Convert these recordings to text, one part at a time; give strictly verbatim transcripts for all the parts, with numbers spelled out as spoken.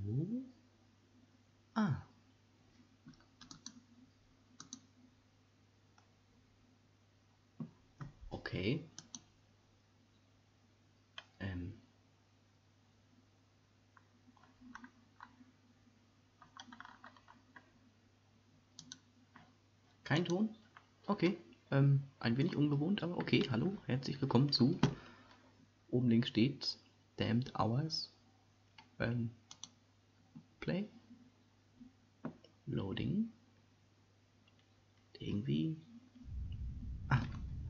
So. Ah. Okay. Ähm. Kein Ton? Okay. Ähm, ein wenig ungewohnt, aber okay. Hallo, herzlich willkommen zu. Oben links steht Damned Hours. Ähm. Play. Loading. Irgendwie. Ah.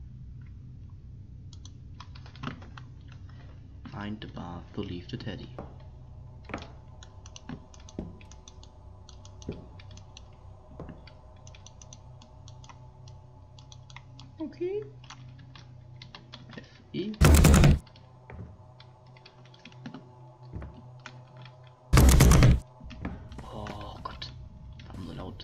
Find the bath to leave the teddy. Okay. F E. Oh Gott. Warum so laut?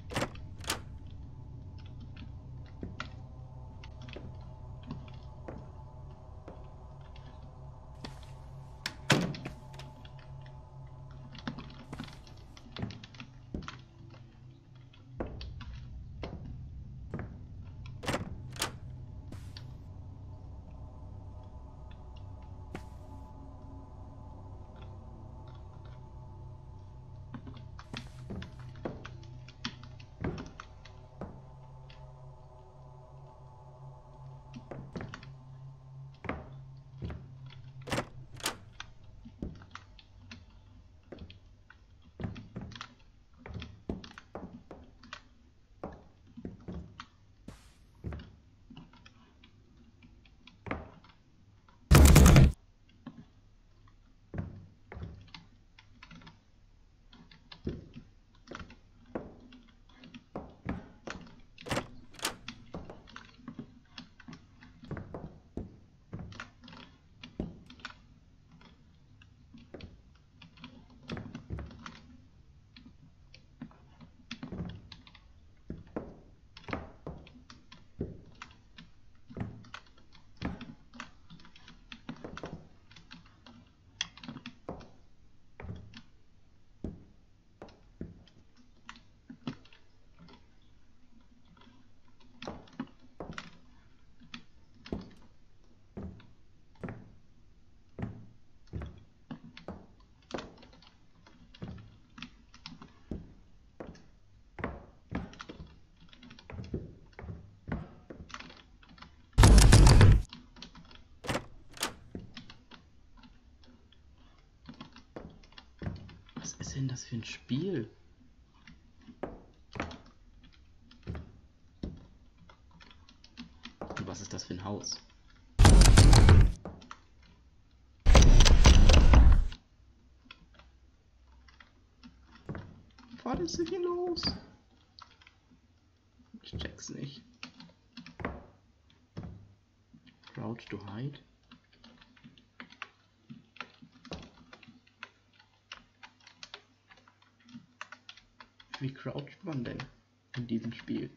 Was ist denn das für ein Spiel? Und was ist das für ein Haus? Was ist denn hier los? Ich check's nicht. Crouch to hide. Wie croucht man denn in diesem Spiel?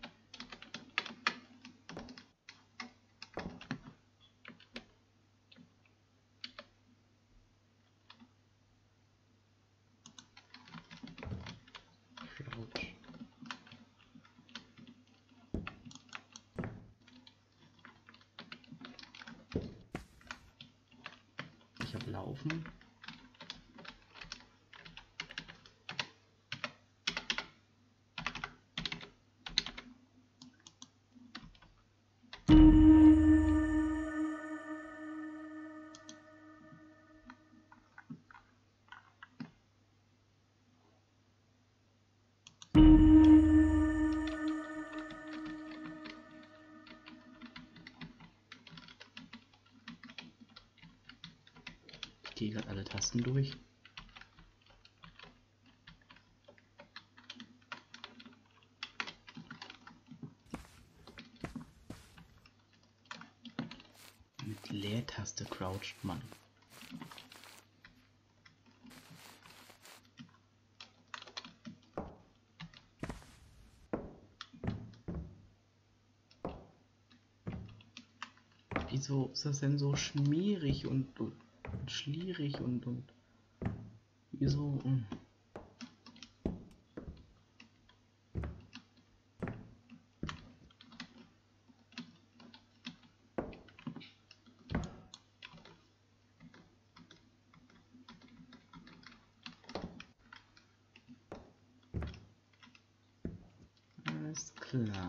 Crouch. Ich hab Laufen. Ich gehe gerade alle Tasten durch. Mit Leertaste croucht man. Wieso ist das denn so schmierig und, und, und schlierig und, und Wieso? Hm. Alles klar.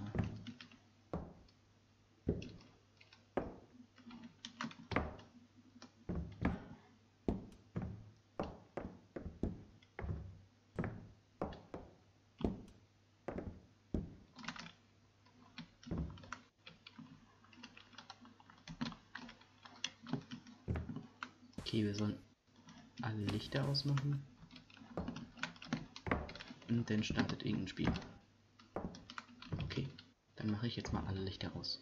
Okay, wir sollen alle Lichter ausmachen. Und dann startet irgendein Spiel. Okay, dann mache ich jetzt mal alle Lichter aus.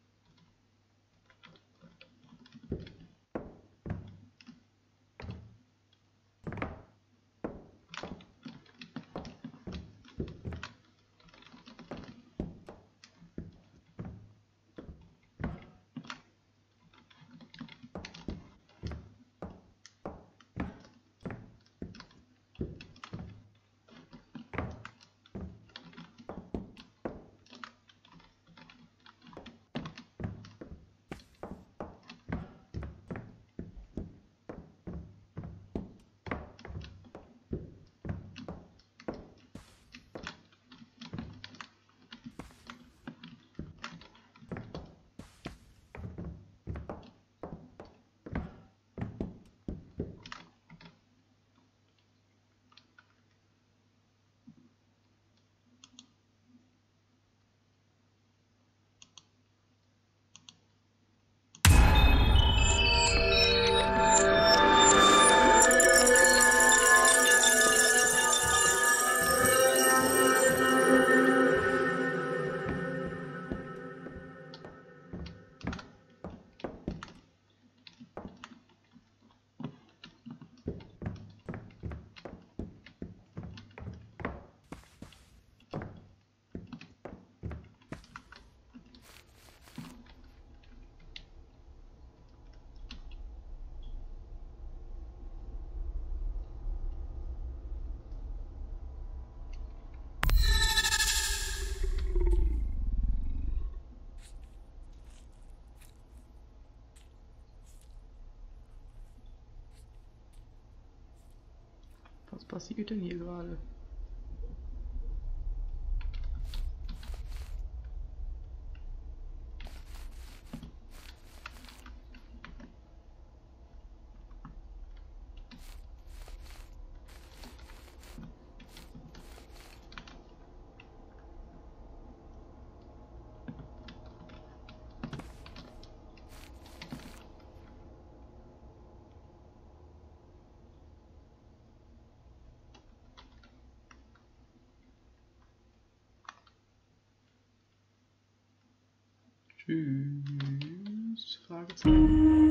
Was passiert denn hier gerade? Tschüss, Fragezeichen.